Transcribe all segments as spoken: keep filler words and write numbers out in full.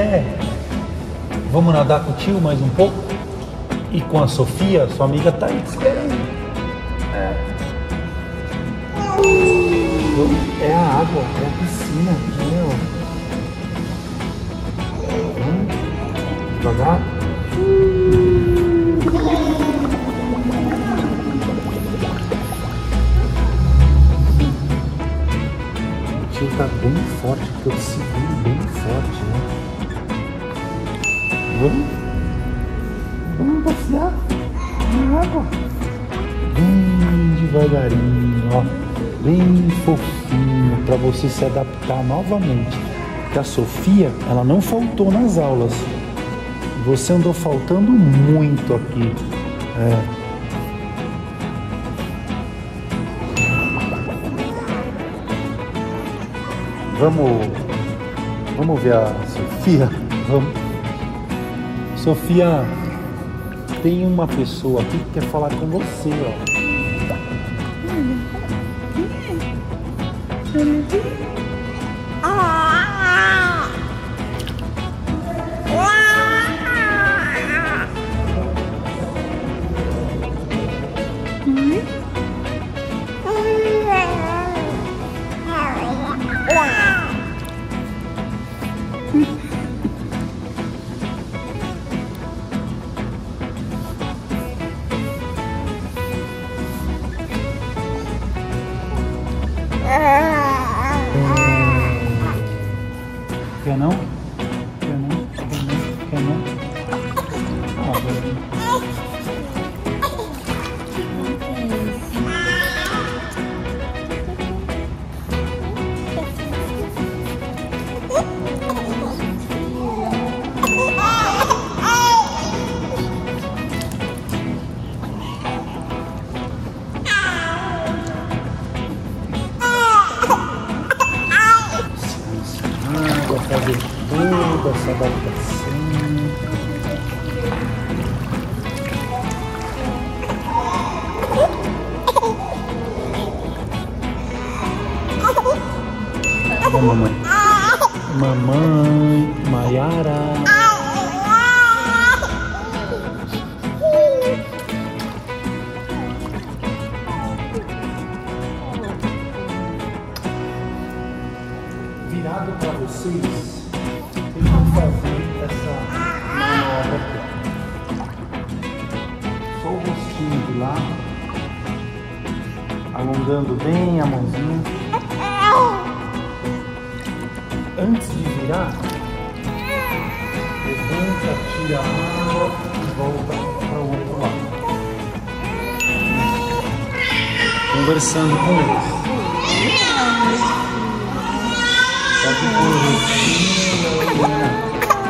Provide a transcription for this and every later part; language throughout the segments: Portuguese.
quer? Vamos nadar com o tio mais um pouco? E com a Sofia, sua amiga tá aí te esperando. É. É a água, é a piscina aqui, ó. Vamos devagar. O tio tá bem forte, porque eu seguro bem forte, né? Vamos? Vamos passear na água. Bem devagarinho, ó. Bem fofinho, para você se adaptar novamente. Porque a Sofia, ela não faltou nas aulas. Você andou faltando muito aqui. É. Vamos, vamos ver a Sofia? Vamos. Sofia, tem uma pessoa aqui que quer falar com você, ó. Quer não? Quer não? Quer não? Quer não? Ah, fazer toda essa adaptação. Ó, mamãe. Mamãe, Maiara. Virado para vocês, vocês vão fazer essa manobra aqui. Só o rostinho de lá, alongando bem a mãozinha. Antes de virar, levanta, tira a água e volta para o outro lado. Conversando com eles. Pode pôr o rostinho.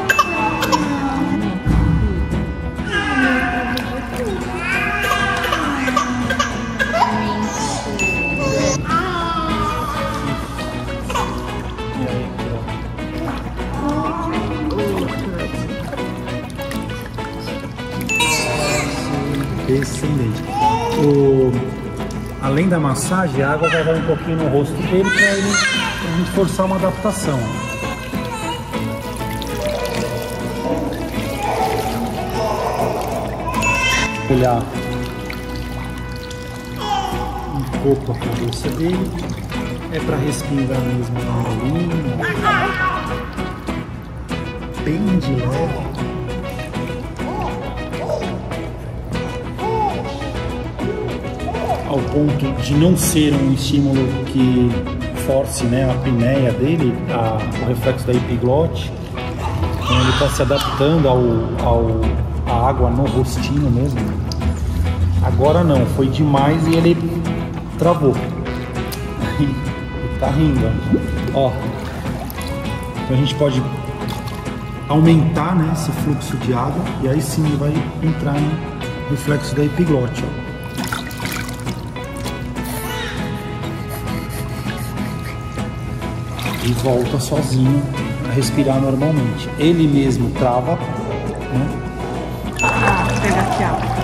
Excelente. O, além da massagem, a água vai dar um pouquinho no rosto dele para ele, pra gente forçar uma adaptação. Olhar um pouco a cabeça dele. É para respingar mesmo na bolinha. Bem de leve. Ao ponto de não ser um estímulo que force, né, a apneia dele, a, o reflexo da epiglote. Então ele está se adaptando ao, ao, à água no rostinho mesmo. Agora não, foi demais e ele travou. Ele tá rindo, ó. Então a gente pode aumentar, né, esse fluxo de água e aí sim ele vai entrar no reflexo da epiglote, ó. E volta sozinho a respirar normalmente. Ele mesmo trava, né? Ah, pega aqui a água.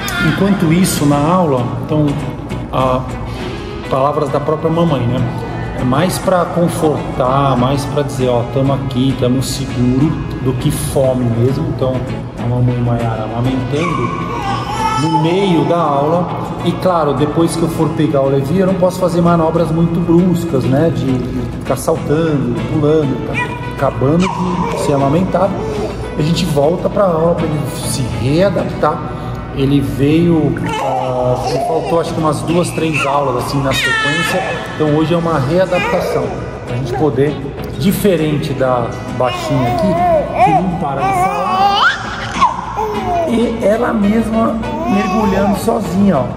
Enquanto isso, na aula, então, a, palavras da própria mamãe, né? É mais para confortar, mais para dizer, ó, estamos aqui, estamos seguros, do que fome mesmo. Então a mamãe Maiara amamentando no meio da aula. E claro, depois que eu for pegar o Levi, eu não posso fazer manobras muito bruscas, né? De ficar saltando, pulando, tá acabando de ser amamentado. A gente volta para a aula para ele se readaptar. Ele veio, uh, faltou acho que umas duas, três aulas assim na sequência. Então hoje é uma readaptação. A gente poder, diferente da baixinha aqui, que não para de falar, e ela mesma mergulhando sozinha, ó.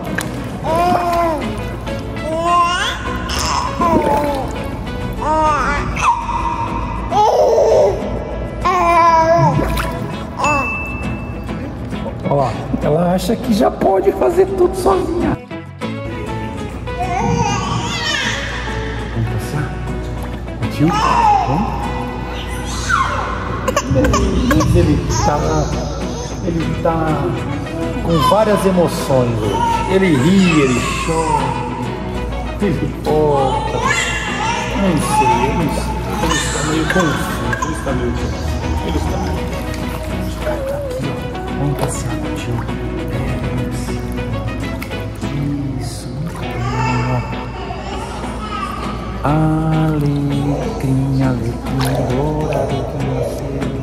Olha lá, ela acha que já pode fazer tudo sozinha. Vamos passar? Tio? Vamos? Ele tá, ele tá com várias emoções hoje. Ele ri, ele chora, ele volta. Não sei, eu não sei. Ele está meio confuso, ele está meio confuso. Ele está meio Vamos passear no tio. Isso. Alecrim, alecrim, dourado que nasceu.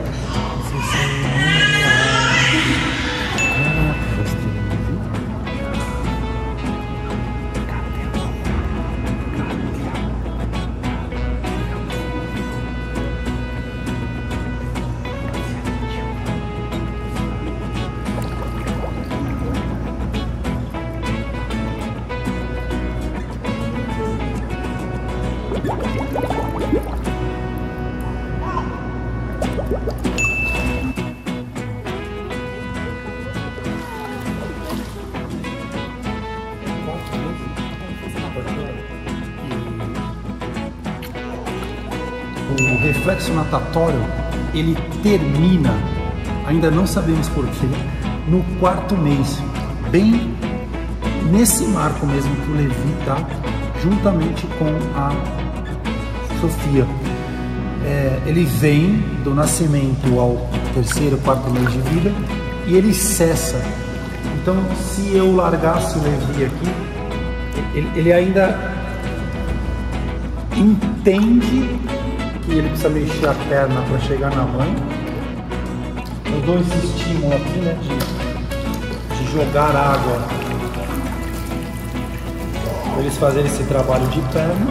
O reflexo natatório, ele termina, ainda não sabemos porquê, no quarto mês, bem nesse marco mesmo que o Levi tá, juntamente com a Sofia. É, ele vem do nascimento ao terceiro, quarto mês de vida e ele cessa. Então, se eu largasse o Levi aqui, ele, ele ainda entende que ele precisa mexer a perna para chegar na mãe. Eu dou esse estímulo aqui, né, de, de jogar água para eles fazerem esse trabalho de perna.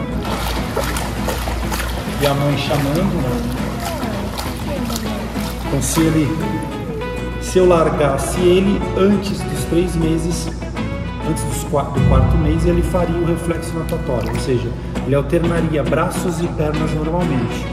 E a mãe chamando, né? Então se ele, se eu largasse ele antes dos três meses, antes dos quatro, do quarto mês, ele faria o reflexo natatório, ou seja, ele alternaria braços e pernas normalmente.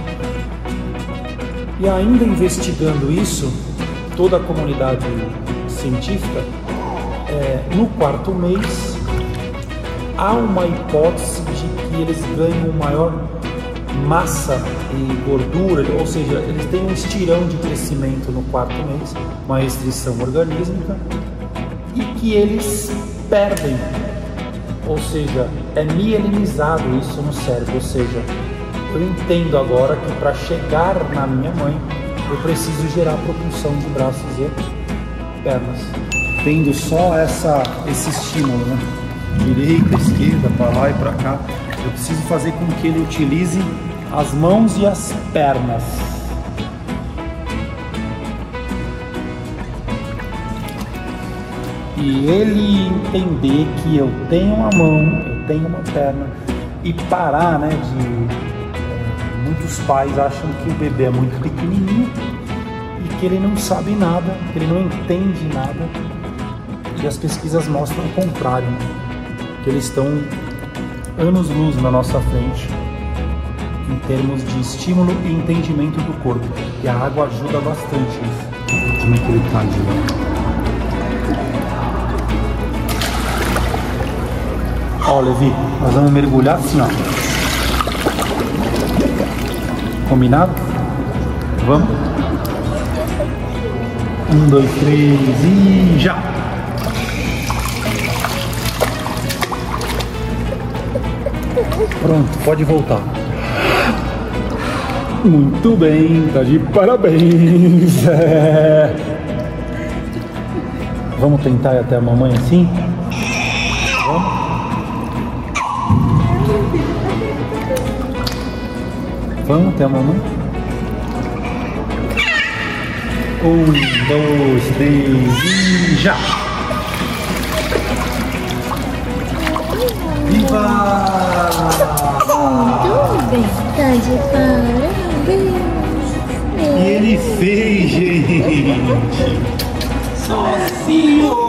E ainda investigando isso, toda a comunidade científica, é, no quarto mês, há uma hipótese de que eles ganham maior massa e gordura, ou seja, eles têm um estirão de crescimento no quarto mês, uma restrição orgânica, e que eles perdem, ou seja, é mielinizado isso no cérebro, ou seja, eu entendo agora que para chegar na minha mãe eu preciso gerar propulsão de braços e pernas, tendo só essa, esse estímulo, né? Direita, esquerda, para lá e para cá. Eu preciso fazer com que ele utilize as mãos e as pernas. E ele entender que eu tenho uma mão, eu tenho uma perna, e parar, né, de... É, muitos pais acham que o bebê é muito pequenininho e que ele não sabe nada, que ele não entende nada, e as pesquisas mostram o contrário, né? Que eles estão anos-luz na nossa frente em termos de estímulo e entendimento do corpo, e a água ajuda bastante isso. Como é que ele tá, Gil? Ó, Levi, nós vamos mergulhar assim, ó. Combinado? Vamos? Um, dois, três e já! Pronto, pode voltar. Muito bem, tá de parabéns. É. Vamos tentar ir até a mamãe assim? Vamos? Vamos até a mamãe? Um, dois, três e já! Viva! Muito bem, tá de parabéns. E ele fez, gente! Sozinho!